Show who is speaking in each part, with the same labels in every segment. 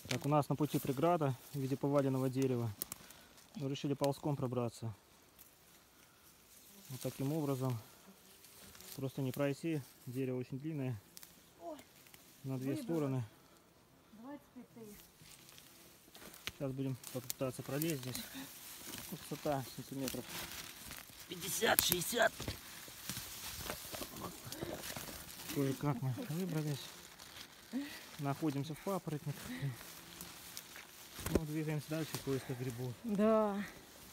Speaker 1: Так, у нас на пути преграда в виде поваленного дерева. Мы решили ползком пробраться. Вот таким образом. Просто не пройти. Дерево очень длинное. На две стороны. Сейчас будем попытаться пролезть здесь. Высота сантиметров 50-60. Кое-как мы выбрались. Находимся в папоротниках. Ну, двигаемся дальше в поисках грибов.
Speaker 2: Да.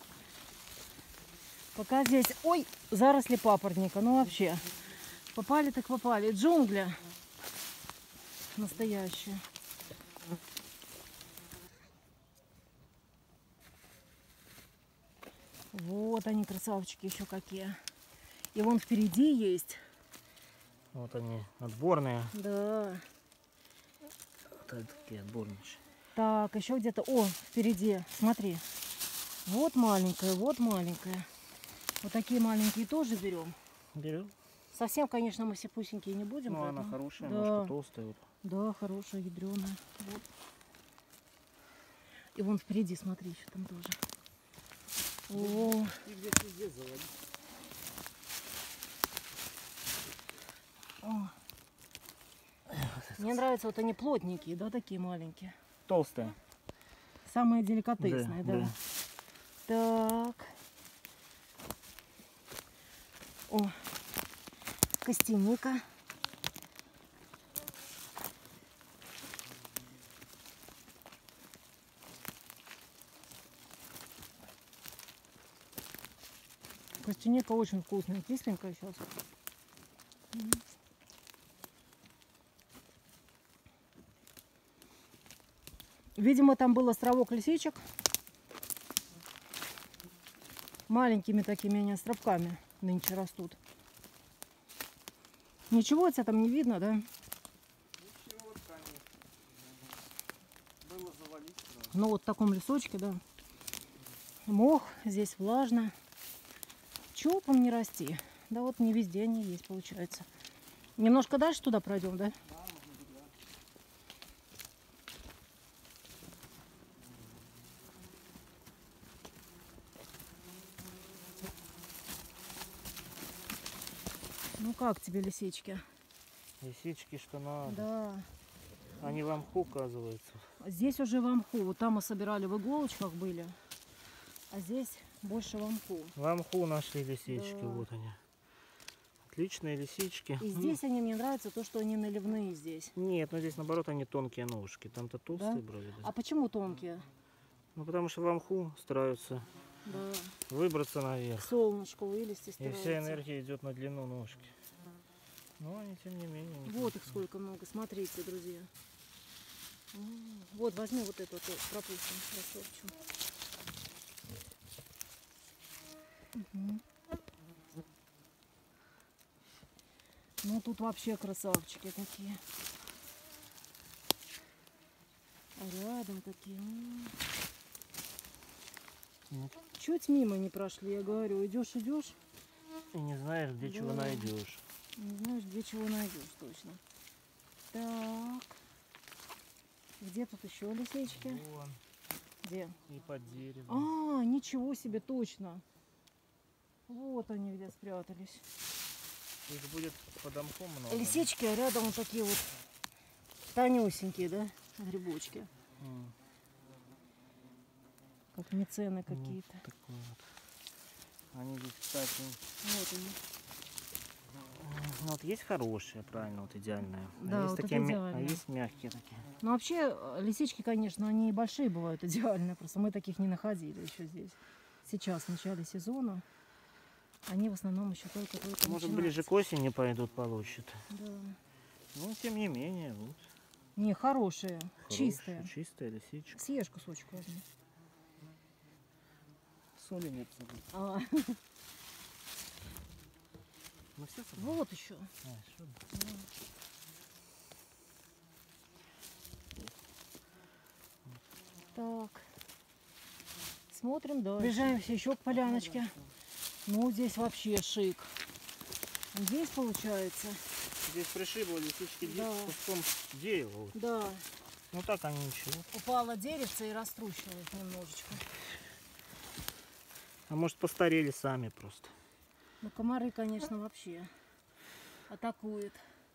Speaker 2: Пока здесь, ой, заросли папоротника. Ну вообще, попали так попали. Джунгли настоящие. Вот они, красавчики, еще какие. И вон впереди есть.
Speaker 1: Вот они, отборные.
Speaker 2: Да.
Speaker 1: Вот такие отборные.
Speaker 2: Так, еще где-то, о, впереди, смотри. Вот маленькая, вот маленькая. Вот такие маленькие тоже берем.
Speaker 1: Берем.
Speaker 2: Совсем, конечно, мы все пусенькие не будем.
Speaker 1: Ну,
Speaker 2: поэтому...
Speaker 1: она хорошая,
Speaker 2: да.
Speaker 1: немножко толстая. Вот.
Speaker 2: Да, хорошая, ядреная. Вот. И вон впереди, смотри, еще там тоже. О. О. Мне нравятся вот они плотненькие, да, такие маленькие.
Speaker 1: Толстая.
Speaker 2: Самые деликатесные, да. Так. О, костяника. Костяника очень вкусная, кисленькая сейчас. Видимо, там был островок лисичек. Маленькими такими они островками нынче растут. Ничего у тебя там не видно, да?
Speaker 1: Ничего, конечно. Было завалить сразу.
Speaker 2: Ну вот в таком лесочке, да. Мох, здесь влажно. Чего там не расти? Да вот не везде они есть, получается. Немножко дальше туда пройдем, да? Ну как тебе лисички?
Speaker 1: Лисички, что надо.
Speaker 2: Да.
Speaker 1: Они в мху, оказывается.
Speaker 2: Здесь уже в мху. Вот там мы собирали, в иголочках были. А здесь больше в мху.
Speaker 1: В мху нашли лисички,
Speaker 2: Да.
Speaker 1: вот они. Отличные лисички.
Speaker 2: И здесь они мне нравятся, то, что они наливные здесь.
Speaker 1: Нет, ну здесь наоборот они тонкие ножки. Там-то толстые
Speaker 2: Да?
Speaker 1: вроде.
Speaker 2: А почему тонкие?
Speaker 1: Ну потому что в мху стараются
Speaker 2: Да.
Speaker 1: выбраться наверх.
Speaker 2: К солнышку вылезти
Speaker 1: И
Speaker 2: стараются.
Speaker 1: вся энергия идет на длину ножки. Но они тем не менее.
Speaker 2: Вот их сколько много. Смотрите, друзья. Вот, возьми вот эту, пропустим, рассорчу. Угу. Ну тут вообще красавчики такие. А рядом такие.
Speaker 1: Нет.
Speaker 2: Чуть мимо не прошли, я говорю, идешь, идешь.
Speaker 1: И не знаешь, где чего найдешь.
Speaker 2: Не знаешь, где чего найдешь точно. Так. Где тут еще лисички?
Speaker 1: Вон.
Speaker 2: Где?
Speaker 1: И под деревом.
Speaker 2: А, ничего себе, точно. Вот они где спрятались.
Speaker 1: Их будет под мхом много.
Speaker 2: Лисички, а рядом вот такие вот тонюсенькие, да, грибочки. Как мицены какие-то.
Speaker 1: Вот такой вот. Они здесь, кстати,
Speaker 2: Вот они.
Speaker 1: ну, вот есть хорошие, правильно, вот идеальные.
Speaker 2: Да,
Speaker 1: а есть
Speaker 2: вот
Speaker 1: такие,
Speaker 2: это
Speaker 1: а
Speaker 2: идеальные.
Speaker 1: есть мягкие такие.
Speaker 2: Ну вообще лисички, конечно, они большие бывают идеальные, просто мы таких не находили еще здесь. Сейчас, в начале сезона, они в основном еще только
Speaker 1: Может,
Speaker 2: начинаются.
Speaker 1: ближе к осени пойдут, получат.
Speaker 2: Да.
Speaker 1: Ну, тем не менее, вот.
Speaker 2: Не, хорошие, чистые.
Speaker 1: Чистая лисичка.
Speaker 2: Съешь кусочек возьми.
Speaker 1: Соли нет.
Speaker 2: А,
Speaker 1: Ну, все
Speaker 2: вот еще. Так. Смотрим дальше. Приближаемся еще к поляночке. Ну, здесь вообще шик. Здесь получается.
Speaker 1: Здесь пришибло лисички
Speaker 2: Да.
Speaker 1: куском дерева. Вот.
Speaker 2: Да.
Speaker 1: Ну так они ничего.
Speaker 2: Упало деревце и раструщило их немножечко.
Speaker 1: А может постарели сами просто.
Speaker 2: Ну комары, конечно, вообще атакуют.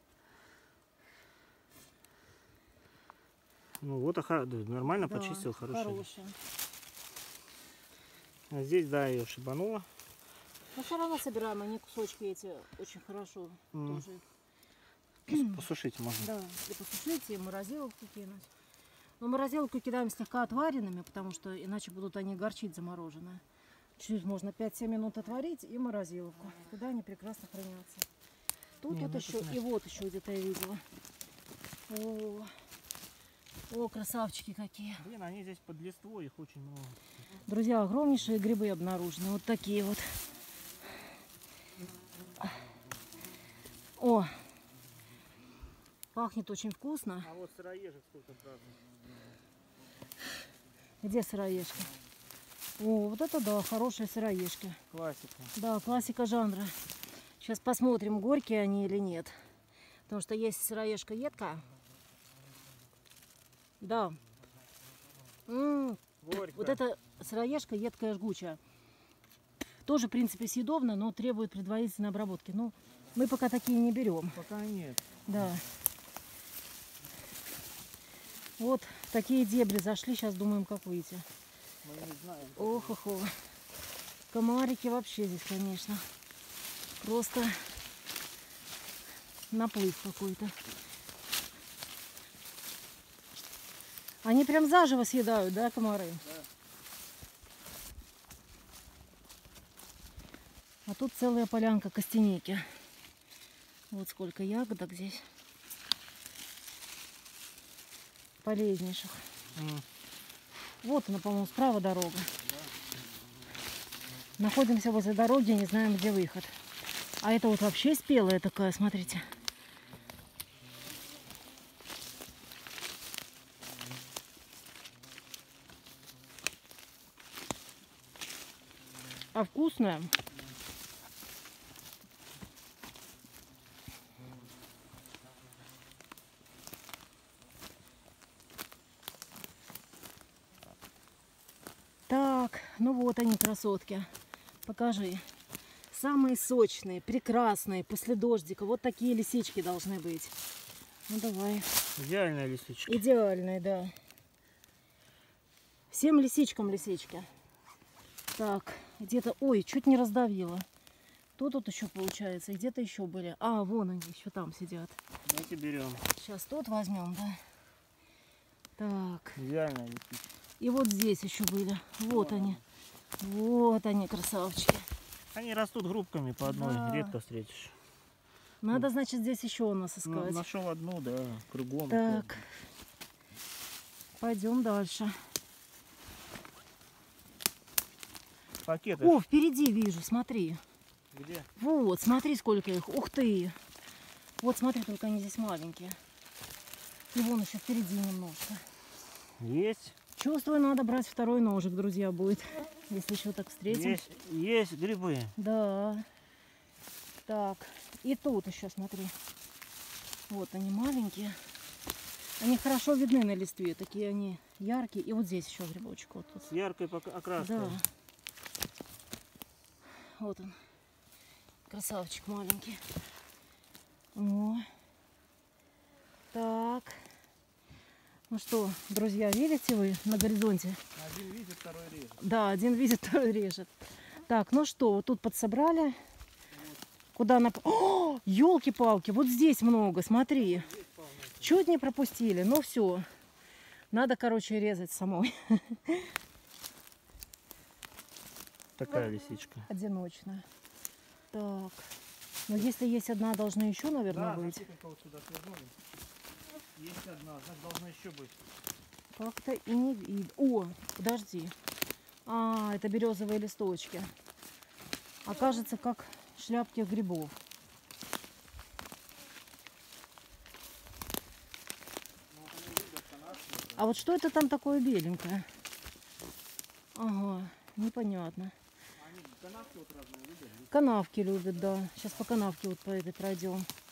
Speaker 1: Ну вот, да, нормально
Speaker 2: Да,
Speaker 1: почистил, хорошо.
Speaker 2: хорошая.
Speaker 1: А здесь, да, ее шибануло.
Speaker 2: Но все равно собираем они кусочки эти очень хорошо тоже.
Speaker 1: Посушить можно.
Speaker 2: Да, и посушить, и в морозиловку кинуть. Но морозиловку кидаем слегка отваренными, потому что иначе будут они горчить замороженные. Чуть можно 5-7 минут отварить и в морозиловку. Тогда они прекрасно хранятся. Тут
Speaker 1: Не,
Speaker 2: вот
Speaker 1: ну
Speaker 2: еще,
Speaker 1: это
Speaker 2: и вот еще где-то я видела. О, красавчики какие.
Speaker 1: Блин, они здесь под листвой, их очень много.
Speaker 2: Друзья, огромнейшие грибы обнаружены. Вот такие вот. О, пахнет очень вкусно.
Speaker 1: А вот сыроежек сколько празднуют.
Speaker 2: Где сыроежка? О, вот это да, хорошие сыроежки.
Speaker 1: Классика.
Speaker 2: Да, классика жанра. Сейчас посмотрим, горькие они или нет. Потому что есть сыроежка едкая. Да.
Speaker 1: Горько.
Speaker 2: Вот эта сыроежка едкая, жгучая. Тоже, в принципе, съедобно, но требует предварительной обработки. Ну, мы пока такие не берем.
Speaker 1: Пока нет.
Speaker 2: Да. Вот в такие дебри зашли. Сейчас думаем, как выйти.
Speaker 1: Мы не знаем.
Speaker 2: Ох-охо. Комарики вообще здесь, конечно. Просто наплыв какой-то. Они прям заживо съедают, да, комары?
Speaker 1: Да.
Speaker 2: А тут целая полянка костяники. Вот сколько ягодок здесь. Полезнейших. Вот она, по-моему, справа дорога. Находимся возле дороги, не знаем, где выход. А это вот вообще спелая такая, смотрите. А вкусная. Так, ну вот они, красотки. Покажи. Самые сочные, прекрасные, после дождика. Вот такие лисички должны быть. Ну давай.
Speaker 1: Идеальная лисичка.
Speaker 2: Идеальные, да. Всем лисичкам лисички. Так, где-то... Ой, чуть не раздавила. Тут еще получается. Где-то еще были. А, вон они еще там сидят.
Speaker 1: Давайте берем.
Speaker 2: Сейчас тут возьмем, да. Так.
Speaker 1: Идеальная лисичка.
Speaker 2: И вот здесь еще были. Вот они. Вот они, красавчики.
Speaker 1: Они растут группками по одной,
Speaker 2: Да.
Speaker 1: редко встретишь.
Speaker 2: Надо, значит, здесь еще у нас
Speaker 1: Ну,
Speaker 2: искать.
Speaker 1: нашел одну, да, кругом.
Speaker 2: Так. Пойдем дальше.
Speaker 1: Пакеты.
Speaker 2: О, впереди вижу, смотри.
Speaker 1: Где?
Speaker 2: Вот, смотри, сколько их. Ух ты. Вот смотри, только они здесь маленькие. И вон еще впереди немножко.
Speaker 1: Есть.
Speaker 2: Чувствую, надо брать второй ножик, друзья, будет. Если еще так встретим.
Speaker 1: Есть грибы.
Speaker 2: Да. Так. И тут еще, смотри. Вот они маленькие. Они хорошо видны на листве. Такие они яркие. И вот здесь еще грибочек. Вот тут.
Speaker 1: С яркой окраской.
Speaker 2: Да. Вот он. Красавчик маленький. О. Так. Ну что, друзья, видите вы на горизонте?
Speaker 1: Один видит, второй режет.
Speaker 2: Да, один видит, второй режет. Так, ну что, вот тут подсобрали. Куда на... О, елки-палки, вот здесь много, смотри. Чуть не пропустили, ну все. Надо, короче, резать самой.
Speaker 1: Такая лисичка.
Speaker 2: Одиночная. Так. Но если есть одна, должны еще, наверное, быть.
Speaker 1: Вот сюда свернули. Есть одна, значит должна еще быть.
Speaker 2: Как-то и не видно. О, подожди. А, это березовые листочки. Окажется, как шляпки грибов. А вот что это там такое беленькое? Ага, непонятно.
Speaker 1: Они канавки вот разные любят.
Speaker 2: Канавки любят, да. Сейчас по канавке вот по этой пройдем.